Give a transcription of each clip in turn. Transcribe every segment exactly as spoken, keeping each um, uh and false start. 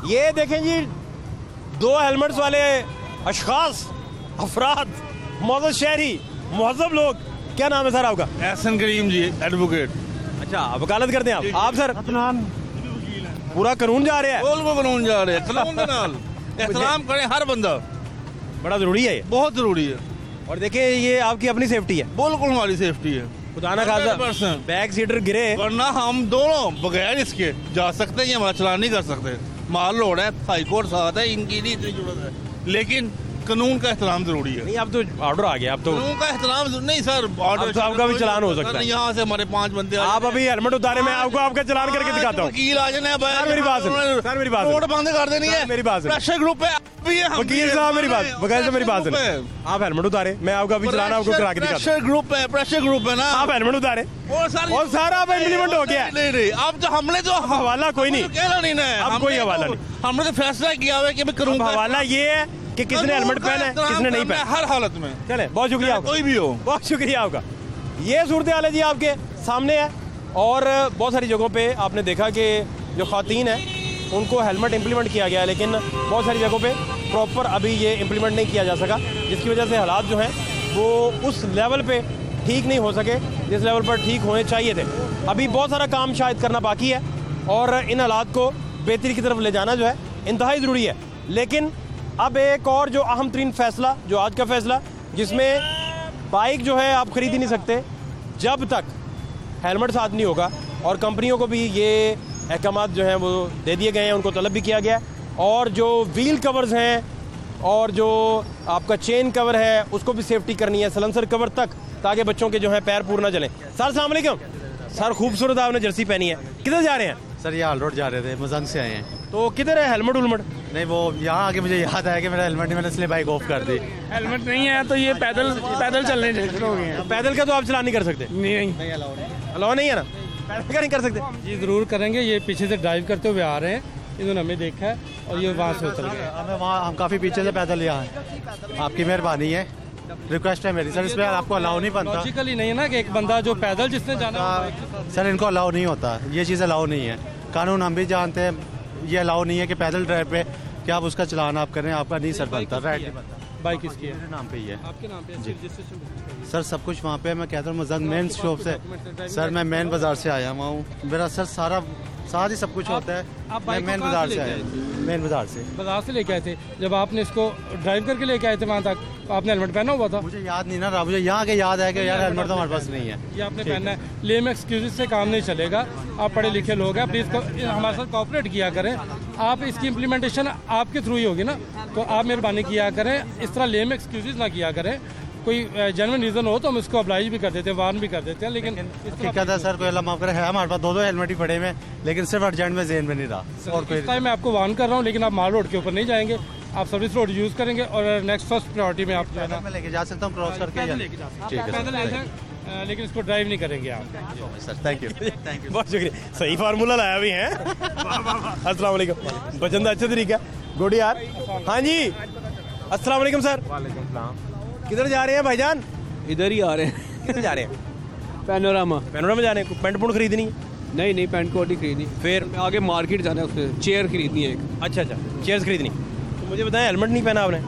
ये देखें जी, दो हेलमेट्स वाले अशखास, अफराद, मौजूद शहरी, महजब लोग। क्या नाम है सर आपका? एहसन करीम जी, एडवोकेट। अच्छा, वकालत करते हैं आप? आप सर पूरा कानून जा रहे हैं? बोल को कानून जा रहे हैं, कानून के नाल एहतराम करे हर बंदा, बड़ा जरूरी है ये, बहुत जरूरी है। और देखिए ये आपकी अपनी सेफ्टी है, बिल्कुल हमारी सेफ्टी है। खुदा ना खासा बैक सीटर गिरे, वरना हम दोनों बगैर इसके जा सकते हैं, हमारा चलान नहीं कर सकते। माल लोड है, हाई कोर्ट साथ है, इनकी नहीं इतनी जरूरत है, लेकिन कानून का एहतराम जरूरी है। नहीं, अब तो ऑर्डर आ गया, अब तो कानून का एहतराम नहीं सर, ऑर्डर तो आपका भी चलान हो सकता है। यहाँ से हमारे पांच बंदे, आप अभी हेलमेट उतारे, मैं आपको आपका चलान करके दिखाता हूँ। वकील आ जाने, सर मेरी बात सुनो, सर मेरी बात, रोड बंद कर देनी है, मेरी बात सुनो, प्रेशर ग्रुप है वकील साहब, मेरी बात, वकील साहब मेरी बात सुनो, आप हेलमेट उतारे, मैं आपका अभी चलान आपको करा के दिखाता हूँ। प्रेशर ग्रुप है, प्रेशर ग्रुप है ना, आप हेलमेट उतारे और सारा अब इम्प्लीमेंट हो गया। नहीं नहीं, अब तो हमने तो हवाला कोई नहीं, कहना नहीं ना, अब कोई हवाला नहीं, हमने तो फैसला किया हुआ है कि मैं करूँगा। हवाला ये है कि किसने हेलमेट पहना है, किसने नहीं पहना, हर हालत में। चले, बहुत शुक्रिया, कोई भी हो, बहुत शुक्रिया आपका। ये सूरत हाल है जी आपके सामने है, और बहुत सारी जगहों पे आपने देखा कि जो ख़वातीन है उनको हेलमेट इम्प्लीमेंट किया गया है, लेकिन बहुत सारी जगहों पे प्रॉपर अभी ये इम्प्लीमेंट नहीं किया जा सका, जिसकी वजह से हालात जो हैं वो उस लेवल पे ठीक नहीं हो सके जिस लेवल पर ठीक होने चाहिए थे। अभी बहुत सारा काम शायद करना बाकी है, और इन हालात को बेहतरी की तरफ ले जाना जो है इंतहाई ज़रूरी है। लेकिन अब एक और जो अहम तरीन फैसला, जो आज का फैसला, जिसमें बाइक जो है आप ख़रीद ही नहीं सकते जब तक हेलमेट साथ नहीं होगा, और कंपनियों को भी ये अहकामात जो हैं वो दे दिए गए हैं, उनको तलब भी किया गया है। और जो व्हील कवर्स हैं और जो आपका चेन कवर है उसको भी सेफ्टी करनी है, सलेंसर कवर तक, ताकि बच्चों के जो है पैर पूर ना जलें। सर अस्सलाम वालेकुम। सर खूबसूरत आपने जर्सी पहनी है, किधर जा रहे हैं? सर ये हाल रोड जा रहे थे, मजंग से आए हैं। तो किधर है हेलमेट उलमेट? नहीं, वो यहाँ आके मुझे याद आया कि मेरा हेलमेट नहीं, मैंने इसलिए बाइक ऑफ कर दी। हेलमेट नहीं है तो ये पैदल पैदल चलने शुरू हो गए हैं। पैदल का तो आप चलान नहीं कर सकते? नहीं नहीं, अलाउ नहीं है ना, पैदल का नहीं कर सकते जी जरूर करेंगे। ये पीछे से ड्राइव करते हुए आ रहे हैं, इन्होंने हमें देखा है और ये वहाँ से उतर गए। हमें वहाँ, हम काफ़ी पीछे से पैदल यहाँ हैं। आपकी मेहरबानी है, रिक्वेस्ट है मेरी सर, इसमें आपको अलाउ नहीं बनता। लॉजिकली नहीं है ना कि एक बंदा जो पैदल जिसने जाना है, सर इनको अलाउ नहीं होता, ये चीज़ अलाउ नहीं है। कानून हम भी जानते हैं, ये अलाउ नहीं है कि पैदल ड्राइव पे कि आप उसका चलान आप करें, आपका नहीं सर बनता। राइट, बाइक किसकी है? मेरे नाम पे ही है। आपके नाम पे है? सर सब कुछ वहाँ पे, मैं कहता हूँ मजंग मेन शॉप से, सर मैं मेन बाजार से आया हुआ हूँ, मेरा सर सारा साथ ही सब कुछ होता है। मैं मेन बाजार से आया, मेन बाजार से बाजार से लेके आए थे। जब आपने इसको ड्राइव करके लेके आए थे वहाँ तक, तो आपने हेलमेट पहना हुआ था? मुझे याद नहीं ना रहा, मुझे यहाँ के याद है कि यार हेलमेट तो हमारे पास नहीं है। ये आपने पहनना है, लेम एक्सक्यूज से काम नहीं चलेगा। आप पढ़े लिखे लोग हैं, प्लीज़ हमारे साथ कोऑपरेट किया करें। आप इसकी इम्प्लीमेंटेशन आपके थ्रू ही होगी ना, तो आप मेहरबानी किया करें, इस तरह लेम एक्सक्यूज ना किया करें। कोई जेन्युइन रीज़न हो तो हम इसको अप्लाई भी कर देते हैं, वार्न भी कर देते हैं, लेकिन ठीक है सर, कोई अल्लाह माफ करे, है हमारे पास दो दो हेलमेट ही पड़े हुए, लेकिन सिर्फ अर्जेंट में जेन में नहीं रहा। और कोई टाइम मैं आपको वार्न कर रहा हूँ, लेकिन आप माल रोड के ऊपर नहीं जाएंगे, आप सर्विस रोड यूज़ करेंगे, और नेक्स्ट फर्स्ट प्रायोरिटी में आप जो है ना, मैं लेके जा सकता हूँ क्रॉस करके, ठीक है पैदल ले जाएं, लेकिन इसको ड्राइव नहीं करेंगे आप। Sir thank you, thank you, बहुत शुक्रिया, सही फार्मूला लाया भी है। अस्सलाम वालेकुम, बचंदा अच्छा तरीका, गुड यार। हाँ जी, अस्सलाम वालेकुम सर। वालेकुम सलाम। किधर जा रहे हैं भाईजान? इधर ही आ रहे हैं। किधर जा रहे हैं? पैनोरामा। पैनोरामा जा रहे हैं, पेंट पुंट खरीदनी है? नहीं नहीं, पैंट कोट ही खरीदनी, फिर आगे मार्केट जाना है, उसमें चेयर खरीदनी है एक। अच्छा अच्छा, चेयर्स खरीदनी। तो मुझे बताएं, हेलमेट नहीं पहना आपने?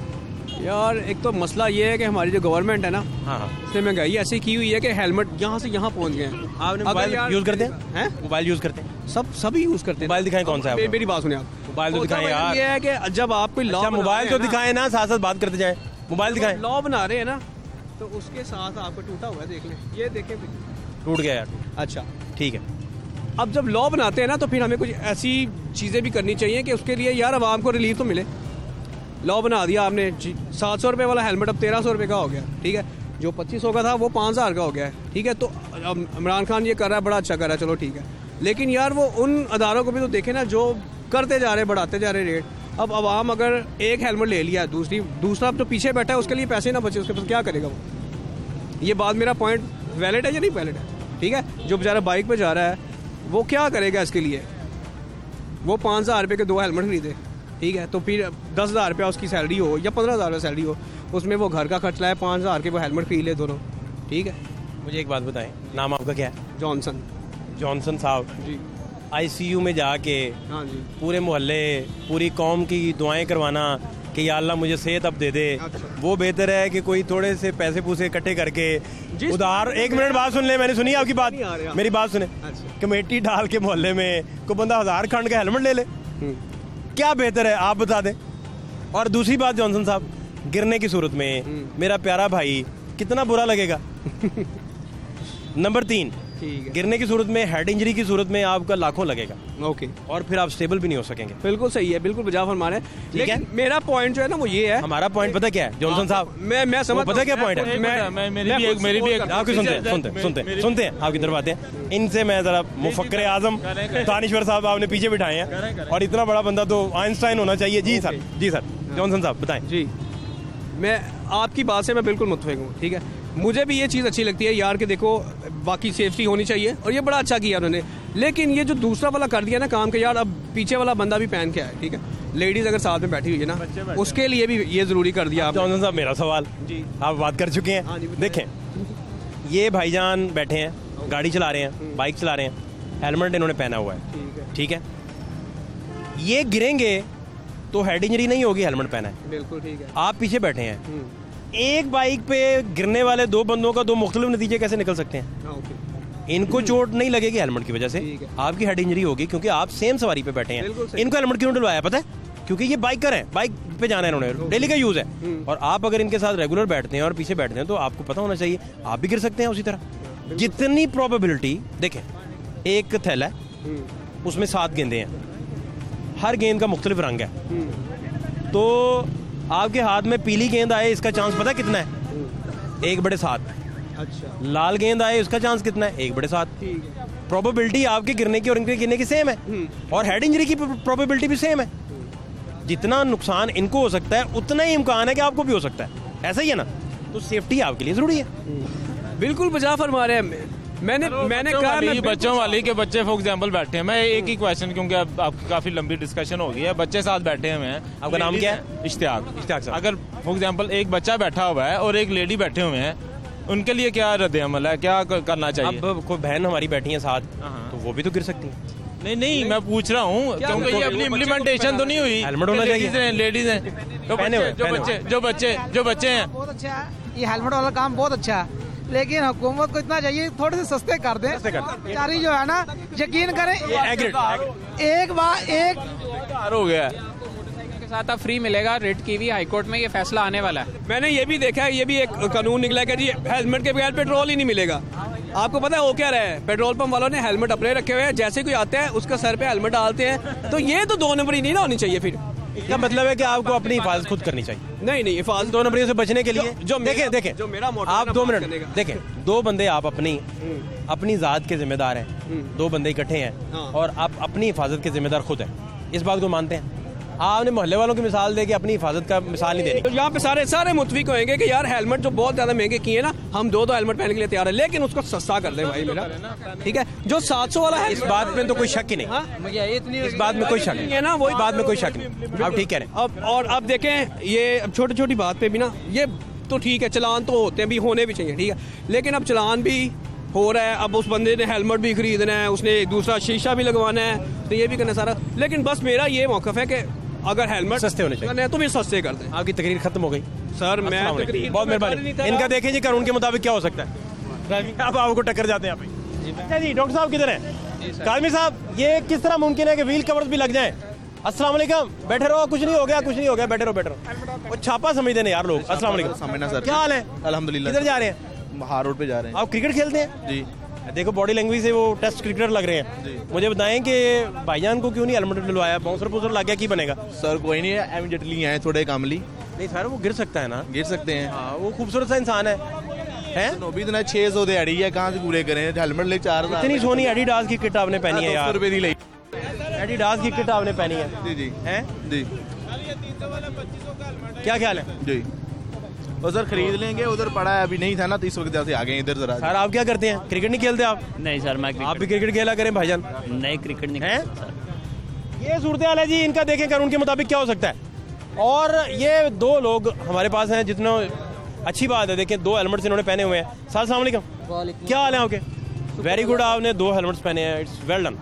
यार एक तो मसला ये है कि हमारी जो गवर्नमेंट है ना, हाँ हाँ, उसने महंगाई ऐसी की हुई है कि हेलमेट यहाँ से यहाँ पहुँच गए हैं। आपने मोबाइल यूज़ करते हैं? मोबाइल यूज़ करते हैं? सब सभी यूज़ करते हैं। मोबाइल दिखाएं कौन सा है? मेरी बात सुनिए आप, मोबाइल तो दिखाएं यार। ये है कि जब आप कोई लॉ, मोबाइल तो दिखाएं ना, साथ साथ बात करते जाएं। मोबाइल दिखाएं। लॉ बना रहे हैं ना, तो उसके साथ आपको टूटा हुआ है, देख लें, ये देखें, टूट गया यार। अच्छा ठीक है। अब जब लॉ बनाते हैं ना, तो फिर हमें कुछ ऐसी चीज़ें भी करनी चाहिए कि उसके लिए यार आवाम को रिलीफ तो मिले। लॉ बना दिया आपने, सात सौ रुपये वाला हेलमेट अब तेरह सौ रुपये का हो गया, ठीक है, जो पच्चीस सौ का था वो पाँच हज़ार का हो गया है, ठीक है। तो अब इमरान खान ये कर रहा है, बड़ा अच्छा कर रहा है, चलो ठीक है, लेकिन यार वो उन अदारों को भी तो देखें ना जो करते जा रहे, बढ़ाते जा रहे रेट। अब आवाम अगर एक हेलमेट ले लिया, दूसरी दूसरा तो पीछे बैठा है, उसके लिए पैसे ना बचे, उसके पास क्या करेगा वो? ये बात, मेरा पॉइंट वैलिड है या नहीं वैलिड है? ठीक है, जो बेचारा बाइक पे जा रहा है वो क्या करेगा इसके लिए? वो पाँच हज़ार रुपये के दो हेलमेट खरीदे, ठीक है, तो फिर दस हज़ार रुपया उसकी सैलरी हो या पंद्रह हज़ार रुपये सैलरी हो, उसमें वो घर का खर्च लाए, पाँच हज़ार के वो हेलमेट खरीद ले दोनों, ठीक है। मुझे एक बात बताएं, नाम आपका क्या है? जॉनसन। जॉनसन साहब जी, आईसीयू में जाके हाँ जी पूरे मोहल्ले पूरी कौम की दुआएं करवाना कि या अल्लाह मुझे सेहत अब दे दे, वो बेहतर है कि कोई थोड़े से पैसे पूसे इकट्ठे करके उधार। एक मिनट बात सुन ले, मैंने सुनी आपकी बात, मेरी बात सुने। कमेटी डाल के मोहल्ले में कोई बंदा हजार खंड का हेलमेट ले ले, क्या बेहतर है आप बता दें। और दूसरी बात जॉनसन साहब, गिरने की सूरत में मेरा प्यारा भाई कितना बुरा लगेगा। नंबर तीन, गिरने की सूरत में, हेड इंजरी की सूरत में आपका लाखों लगेगा। ओके, और फिर आप स्टेबल भी नहीं हो सकेंगे। बिल्कुल सही है, बिल्कुल बजा फरमा रहे हैं। लेकिन मेरा पॉइंट जो है ना वो ये है, हमारा पॉइंट पता क्या है जॉनसन साहब, मैं मैं समझ पता क्या पॉइंट है, मैं मेरी भी एक मेरी भी एक आपकी सुनते हैं सुनते सुनते सुनते हैं आपकी तरफ आते हैं। इनसे मैं जरा मुफक्कर आजम दानिश्वर साहब आपने पीछे बिठाए हैं, और इतना बड़ा बंदा तो आइंस्टाइन होना चाहिए। जी सर, जी सर, जॉनसन साहब बताएं। जी, मैं आपकी बात से मैं बिल्कुल मुत्तफिक हूँ, ठीक है। मुझे भी ये चीज़ अच्छी लगती है यार कि देखो बाकी सेफ्टी होनी चाहिए, और ये बड़ा अच्छा किया उन्होंने। लेकिन ये जो दूसरा वाला कर दिया ना काम के, यार अब पीछे वाला बंदा भी पहन के आए, ठीक है, लेडीज अगर साथ में बैठी हुई है ना, उसके लिए भी ये ज़रूरी कर दिया। जॉनसन साहब मेरा सवाल जी, आप बात कर चुके हैं। देखें, ये भाईजान बैठे हैं, गाड़ी चला रहे हैं, बाइक चला रहे हैं, हेलमेट इन्होंने पहना हुआ है, ठीक है। ये गिरेंगे तो हेड इंजरी नहीं होगी, हेलमेट पहना है, बिल्कुल ठीक है। आप पीछे बैठे हैं, एक बाइक पे गिरने वाले दो बंदों का दो मुख्तलिफ नतीजे कैसे निकल सकते हैं। इनको चोट नहीं लगेगी हेलमेट की वजह से, आपकी हेड इंजरी होगी क्योंकि आप सेम सवारी पे बैठे हैं। इनको हेलमेट क्यों डलवाया पता है? क्योंकि ये बाइकर है, बाइक पे जाना है इन्होंने, डेली का यूज है। और आप अगर इनके साथ रेगुलर बैठते हैं और पीछे बैठते हैं तो आपको पता होना चाहिए आप भी गिर सकते हैं उसी तरह। जितनी प्रोबेबिलिटी, देखें एक थैला है उसमें सात गेंदे हैं, हर गेंद का मुख्तलिफ रंग है, तो आपके हाथ में पीली गेंद आए इसका चांस पता कितना है? एक बड़े सात। अच्छा, लाल गेंद आए इसका चांस कितना है? एक बड़े सात। प्रोबेबिलिटी आपके गिरने की और इनके गिरने की सेम है, और हेड इंजरी की प्रोबेबिलिटी भी सेम है। जितना नुकसान इनको हो सकता है उतना ही इम्कान है कि आपको भी हो सकता है, ऐसा ही है ना। तो सेफ्टी आपके लिए जरूरी है। बिल्कुल बजा फरमा रहे हैं। मैंने मैंने कहा मैं बच्चों वाली के बच्चे फॉर एग्जांपल बैठे हैं, मैं एक ही क्वेश्चन, क्योंकि अब आपकी काफी लंबी डिस्कशन हो गई है, बच्चे साथ बैठे हुए हैं। आपका नाम क्या है? इश्तियाक। इश्तियाक साहब, अगर फॉर एग्जांपल एक बच्चा बैठा हुआ है और एक लेडी बैठे हुए हैं, उनके लिए क्या रद्द अमल है, क्या करना चाहिए? अब कोई बहन हमारी बैठी है साथ, तो वो भी तो गिर सकती है। नहीं नहीं, मैं पूछ रहा हूँ क्योंकि ये अपनी इम्प्लीमेंटेशन तो नहीं हुई। हेलमेट होना चाहिए, लेडीज हैं, जो बच्चे जो बच्चे जो बच्चे हैं। बहुत अच्छा है ये हेलमेट वाला काम, बहुत अच्छा है। लेकिन हुकूमत को इतना चाहिए थोड़े से सस्ते कर दें। बेचारी जो है ना, यकीन करें, एक बार एक हो गया के साथ अब फ्री मिलेगा। रेट की भी हाई कोर्ट में ये फैसला आने वाला है। मैंने ये भी देखा है, ये भी एक कानून निकला है कि जी हेलमेट के बगैर पेट्रोल ही नहीं मिलेगा। आपको पता है वो क्या रहा है? पेट्रोल पंप वालों ने हेलमेट अपने रखे हुए हैं, जैसे कोई आता है उसका सर पे हेलमेट डालते हैं। तो ये तो दो नंबरी नहीं ना होनी चाहिए। फिर इसका मतलब है कि आपको अपनी हिफाजत खुद करनी चाहिए। नहीं नहीं, हिफाजत दो नंबरियों से बचने के लिए जो देखें देखें जो मेरा मोटो आप दो मिनट देखें, दो बंदे आप अपनी अपनी जात के जिम्मेदार हैं, दो बंदे इकट्ठे हैं और आप अपनी हिफाजत के जिम्मेदार खुद हैं। इस बात को मानते हैं? आपने मोहल्ले वालों की मिसाल दे के अपनी हिफाजत का मिसाल नहीं देनी। तो यहाँ पे सारे सारे मुतफिक होंगे कि यार हेलमेट जो बहुत ज्यादा महंगे किए ना, हम दो दो हेलमेट पहनने के लिए तैयार है, लेकिन उसको सस्ता कर दे भाई मेरा, ठीक है। जो सात सौ वाला है, इस बात में तो कोई शक ही नहीं, इस बात में कोई शक नहीं है ना, वो बात में कोई शक नहीं, आप ठीक कह रहे हैं। अब और अब देखें, ये छोटी छोटी बात पे भी ना, ये तो ठीक है, चलान तो होते हैं भी, होने भी चाहिए, ठीक है, लेकिन अब चलान भी हो रहा है। अब उस बंदे ने हेलमेट भी खरीदना है, उसने दूसरा शीशा भी लगवाना है, तो ये भी करना सारा। लेकिन बस मेरा ये मौकफ है कि अगर हेलमेट सस्ते होने चाहिए तो भी सस्ते कर दें। आपकी तकरीर खत्म हो गई सर, मैं तकरीर बहुत मेहरबानी। इनका देखें जी कानून के मुताबिक क्या हो सकता है। अब आपको टक्कर जाते हैं आप जी। डॉक्टर साहब किधर हैं? काजमी साहब, ये किस तरह मुमकिन है कि व्हील कवर्स भी लग जाएं? अस्सलाम वालेकुम, बैठे रहो, कुछ नहीं हो गया, कुछ नहीं हो गया, बैठे रहो बैठे रहो। वो छापा समझते हैं यार लोग। अस्सलाम वालेकुम, क्या हाल है? अल्हम्दुलिल्लाह। किधर जा रहे हैं? हार रोड पे जा रहे हैं। आप क्रिकेट खेलते हैं? जी। देखो बॉडी लैंग्वेज से वो टेस्ट क्रिकेटर लग रहे हैं। मुझे बताएं कि भाईजान को क्यों नहीं हेलमेट दिलवाया? बाउंसर पुसर लग गया, की बनेगा? सर कोई नहीं है, एम जटली हैं थोड़े कामली। नहीं सर, वो गिर सकता है ना। गिर सकते हैं। हाँ, वो खूबसूरत सा इंसान है हैं? नौबी दिन छह सौ दिहाड़ी है, कहाँ से पूरे करें? हेलमेट ले चार हजार। इतनी सोनी एडिडास की किट आपने पहनी है यार। रुपए दी ली एडिडास की किट आपने पहनी है। जी जी हैं जी। क्या ख्याल है जी? और सर खरीद लेंगे, उधर पड़ा है, अभी नहीं था ना, तो इस वक्त से आ गए इधर जरा। सर आप क्या करते हैं? क्रिकेट नहीं खेलते आप? नहीं सर, मैं आप भी क्रिकेट खेला करें भाईजान। नहीं, क्रिकेट नहीं है सर। ये सूरत हाल है जी। इनका देखें कानून के मुताबिक क्या हो सकता है। और ये दो लोग हमारे पास हैं, जितना अच्छी बात है। देखें दो हेलमेट्स इन्होंने पहने हुए हैं। सर अस्सलाम वालेकुम, क्या हाल है आपके? वेरी गुड, आपने दो हेलमेट्स पहने हैं, इट्स वेल डन।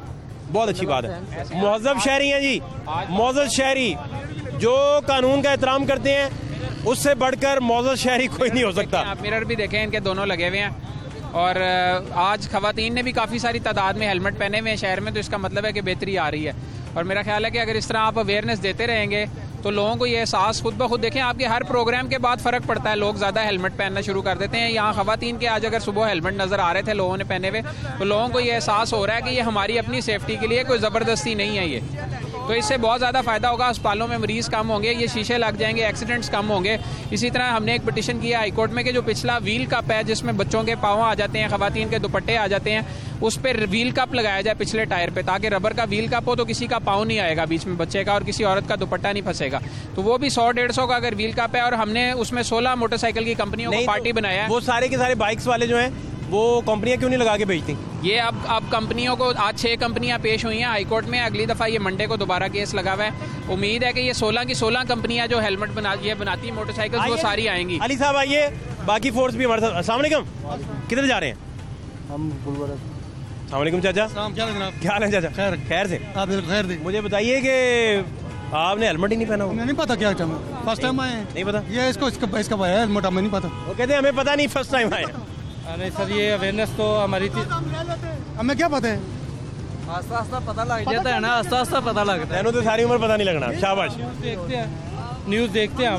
बहुत अच्छी बात है। मुहज़्ज़ब शहरी हैं जी, मुअज़्ज़ज़ शहरी जो कानून का एहतराम करते हैं, उससे बढ़कर मुअज़्ज़ज़ शहरी कोई नहीं हो सकता। आप मिरर भी देखें, इनके दोनों लगे हुए हैं और आज खवातीन ने भी काफ़ी सारी तादाद में हेलमेट पहने हुए हैं शहर में, तो इसका मतलब है कि बेहतरी आ रही है। और मेरा ख्याल है कि अगर इस तरह आप अवेयरनेस देते रहेंगे तो लोगों को ये एहसास खुद ब खुद, देखें आपके हर प्रोग्राम के बाद फ़र्क पड़ता है, लोग ज़्यादा हेलमेट पहनना शुरू कर देते हैं। यहाँ खवातीन के आज अगर सुबह हेलमेट नज़र आ रहे थे लोगों ने पहने हुए, तो लोगों को ये एहसास हो रहा है कि ये हमारी अपनी सेफ्टी के लिए, कोई ज़बरदस्ती नहीं है ये। तो इससे बहुत ज़्यादा फ़ायदा होगा, अस्पतालों में मरीज़ कम होंगे, ये शीशे लग जाएंगे, एक्सीडेंट्स कम होंगे। इसी तरह हमने एक पिटिशन किया हाई कोर्ट में कि जो पिछला व्हील कप है जिसमें बच्चों के पाँव आ जाते हैं, खवातीन के दुपट्टे आ जाते हैं, उस पर व्हील कप लगाया जाए पिछले टायर पे, ताकि रबर का व्हील कप हो तो किसी का पाँव नहीं आएगा बीच में बच्चे का और किसी औरत का दुपट्टा नहीं फंसेगा। तो वो भी सौ डेढ़ सौ का अगर व्हील कप है, और हमने उसमें सोलह मोटरसाइकिल की कंपनियों को पार्टी बनाया है। वो सारे के सारे बाइक्स वाले जो हैं वो कंपनियां क्यों नहीं लगा के बेचती? ये अब अब कंपनियों को, आज छह कंपनियां पेश हुई हैं हाई कोर्ट में, अगली दफ़ा ये मंडे को दोबारा केस लगा हुआ है। उम्मीद है कि ये सोलह की सोलह कंपनियां जो हेलमेट बना ये बनाती हैं मोटरसाइकिल, वो सारी आएंगी। अली साहब आइए, बाकी फोर्स भी हमारे साथ। अस्सलाम वालेकुम, किधर जा रहे हैं? हम अस्सलाम वालेकुम चाचा, क्या हाल है चाचा? खैर खैर से आप खैर दे। मुझे बताइए कि आपने हेलमेट ही नहीं पहना? नहीं पता क्या फर्स्ट टाइम आए, नहीं पता ये इसको इसका इसका हेलमेट हमें नहीं पता। वो कहते हैं हमें पता नहीं, फर्स्ट टाइम आए। नहीं सर, ये अवेयरनेस तो हमारी थी, हमें क्या पता है? आस्ता आस्ता पता लग जाता है ना, आस्ता आस्ता पता लगता है। तो सारी उम्र पता नहीं लगना। शाबाश। देखते हैं न्यूज़ देखते हैं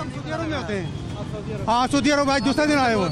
आप। हाँ सऊदी अरब, आज दूसरा दिन आए हो।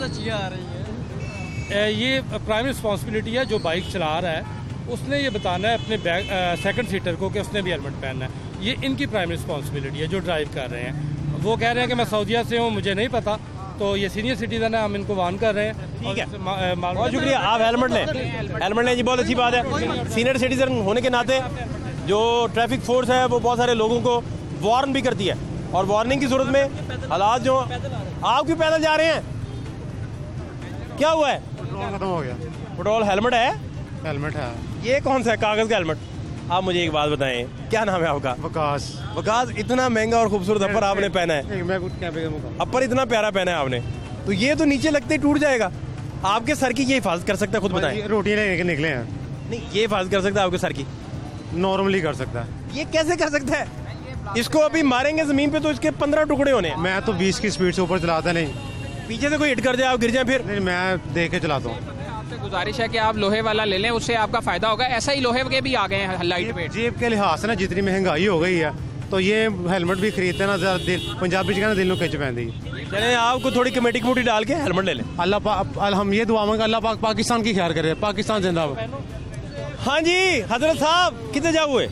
ये प्राइमरी रिस्पॉन्सिबिलिटी है जो बाइक चला रहा है, उसने ये बताना है अपने बैग सेकंड सीटर को कि उसने भी हेलमेट पहनना है। ये इनकी प्राइमरी रिस्पॉन्सिबिलिटी है जो ड्राइव कर रहे हैं। वो कह रहे हैं कि मैं सऊदीया से हूँ, मुझे नहीं पता, तो ये सीनियर सिटीजन है, हम इनको वार्न कर रहे हैं। ठीक है, बहुत शुक्रिया। आप हेलमेट लें, हेलमेट लें जी, बहुत अच्छी बात है। सीनियर सिटीजन होने के नाते जो ट्रैफिक फोर्स है वो बहुत सारे लोगों को वार्न भी करती है, और वार्निंग की सूरत में हालात जो, आप क्यों पैदल जा रहे हैं? क्या हुआ है? पेट्रोल खत्म हो गया। पेट्रोल, हेलमेट है? हेलमेट है। ये कौन सा है कागज का हेलमेट? आप मुझे एक बात बताएं, क्या नाम है आपका? वकास। वकास, इतना महंगा और खूबसूरत अपर आपने पहना है, मैं कुछ क्या अपर इतना प्यारा पहना है आपने, तो ये तो नीचे लगते ही टूट जाएगा। आपके सर की ये हिफाजत कर सकता है? खुद बताएं। रोटी लेके निकले हैं। नहीं, ये हिफाजत कर सकता है आपके सर की? नॉर्मली कर सकता है। ये कैसे कर सकता है? इसको अभी मारेंगे जमीन पे तो इसके पंद्रह टुकड़े होने हैं। मैं तो बीस की स्पीड से ऊपर चलाता नहीं। पीछे से कोई हिट कर जाए, आप गिर जाए फिर? नहीं, मैं देख के चलाता हूँ। आपसे गुजारिश है कि आप लोहे वाला ले लें, उससे आपका फायदा होगा। ऐसा ही लोहे के भी आ गए हैं लाइट वेट। जेब के लिहाज से ना जितनी महंगाई हो गई है, तो ये हेलमेट भी खरीदते ना ज़रा दिल, पंजाबी जगह दिल में खिंच पैंदी। चले आपको थोड़ी कमेटी कमेटी डाल के हेलमेट ले लें। अल्लाह पाक, हम ये दुआ मांगे अल्लाह पाक पाकिस्तान की ख्याल करे, पाकिस्तान जिंदाबाद। हाँ जी हजरत साहब, कितने जाओ हुए?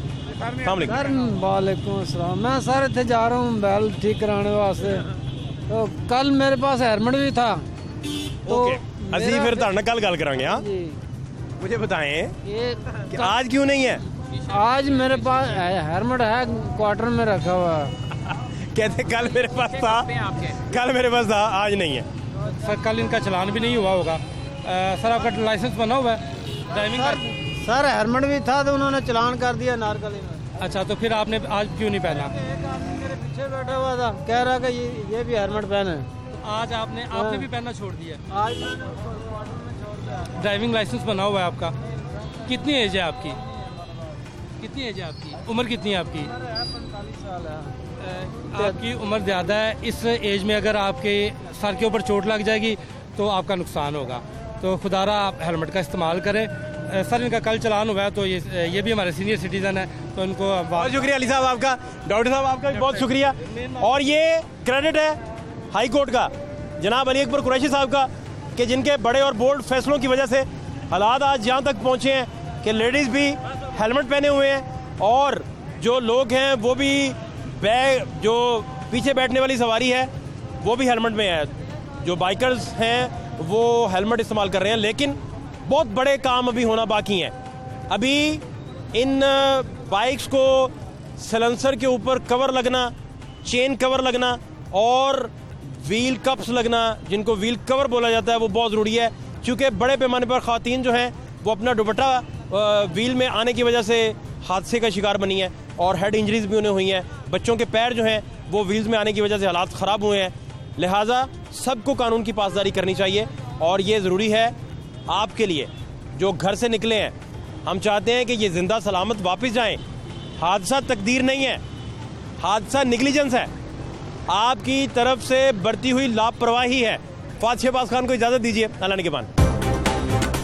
वालेकुम अस्सलाम। मैं सर इतने जा रहा हूँ बैल ठीक कराने वास्ते, तो कल मेरे पास हेलमेट भी था, तो ਅਸੀਂ ਫਿਰ ਤੁਹਾਡੇ ਨਾਲ ਕੱਲ ਗੱਲ ਕਰਾਂਗੇ। हाँ मुझे बताएं कि आज क्यों नहीं है? आज मेरे पास हेलमेट है, क्वार्टर में रखा हुआ। कहते कल मेरे पास था, कल मेरे पास था, आज नहीं है। सर कल इनका चलान भी नहीं हुआ होगा। सर आपका लाइसेंस बना हुआ है ड्राइविंग का? सर हेलमेट भी था तो उन्होंने चलान कर दिया नारकली में। अच्छा, तो फिर आपने आज क्यों नहीं पहना? एक आदमी मेरे पीछे बैठा हुआ था, कह रहा कि ये ये भी हेलमेट पहने। आज आपने आपने भी पहनना छोड़ दिया? आज ड्राइविंग लाइसेंस बना हुआ है आपका? कितनी एज है आपकी? कितनी एज है आपकी? उम्र कितनी है आपकी? पैंतालीस साल है। आपकी उम्र ज़्यादा है, इस एज में अगर आपके सर के ऊपर चोट लग जाएगी तो आपका नुकसान होगा। तो खुदारा आप हेलमेट का इस्तेमाल करें। सर इनका कल चलान हुआ है, तो ये ये भी हमारे सीनियर सिटीजन है, तो इनको बहुत शुक्रिया अली साहब आपका, डॉक्टर साहब आपका भी बहुत शुक्रिया। और ये क्रेडिट है हाई कोर्ट का, जनाब अली अकबर कुरैशी साहब का, कि जिनके बड़े और बोल्ड फैसलों की वजह से हालात आज यहाँ तक पहुँचे हैं कि लेडीज़ भी हेलमेट पहने हुए हैं, और जो लोग हैं वो भी बैग, जो पीछे बैठने वाली सवारी है वो भी हेलमेट में है। जो बाइकर्स हैं वो हेलमेट इस्तेमाल कर रहे हैं, लेकिन बहुत बड़े काम अभी होना बाकी हैं। अभी इन बाइक्स को सलेंसर के ऊपर कवर लगना, चेन कवर लगना और व्हील कप्स लगना, जिनको व्हील कवर बोला जाता है, वो बहुत ज़रूरी है, क्योंकि बड़े पैमाने पर ख़वातीन जो हैं वो अपना दुपट्टा व्हील में आने की वजह से हादसे का शिकार बनी है और हेड इंजरीज भी उन्हें हुई हैं। बच्चों के पैर जो हैं वो व्हील्स में आने की वजह से हालात ख़राब हुए हैं। लिहाजा सबको कानून की पासदारी करनी चाहिए, और ये ज़रूरी है आपके लिए जो घर से निकले हैं, हम चाहते हैं कि ये जिंदा सलामत वापस जाएं। हादसा तकदीर नहीं है, हादसा निगलिजेंस है, आपकी तरफ से बरती हुई लापरवाही है। फहद शहबाज खान को इजाज़त दीजिए। अल्लाह ने के बाद।